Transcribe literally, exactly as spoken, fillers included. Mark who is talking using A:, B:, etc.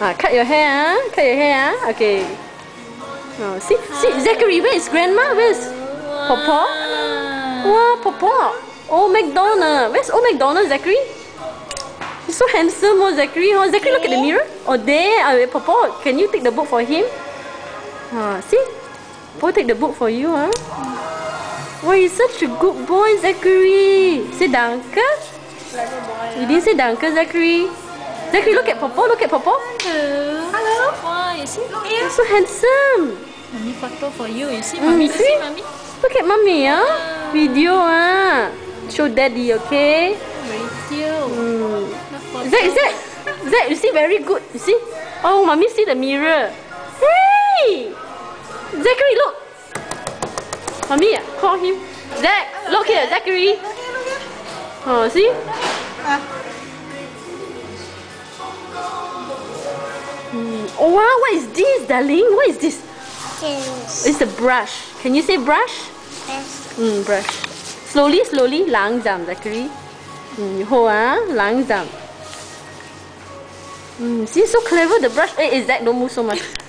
A: Ah, cut your hair, huh? Cut your hair, huh? Okay. Oh, see, see, Zachary, where is Grandma? Where's Papa? Wow, Papa. Old MacDonald. Where's Old MacDonald, Zachary? He's so handsome, oh, Zachary. Oh, Zachary, look at the mirror. Oh, there. Uh, Papa, can you take the book for him? Ah, see? Papa take the book for you, huh? Why, he's such a good boy, Zachary. Say danke. You didn't say danke, Zachary. Zachary, look at Papa. Look at Papa.
B: Hello. Hello. Wow, you see? Look here.
A: He's so handsome.
B: Mommy photo for you. You see,
A: Mm,
B: mommy? You
A: see?
B: see, mommy?
A: Look at mommy, huh? Video, huh? Show daddy, okay?
B: Very cute.
A: Mm.
B: Look,
A: Zach, Zach, Zach, you see, very good. You see? Oh, mommy see the mirror. Hey! Zachary, look. Mommy, call him. Zach, look here, Zachary. Oh, see? Mm. Oh, wow, what is this, darling? What is this?
C: Yes.
A: It's a brush. Can you say brush?
C: Yes.
A: Mm, brush. Slowly, slowly. Langzaam, Zachary. Mm, hold, ah. Langzaam. Mm, see, so clever, the brush. Hey, Zach, don't move so much.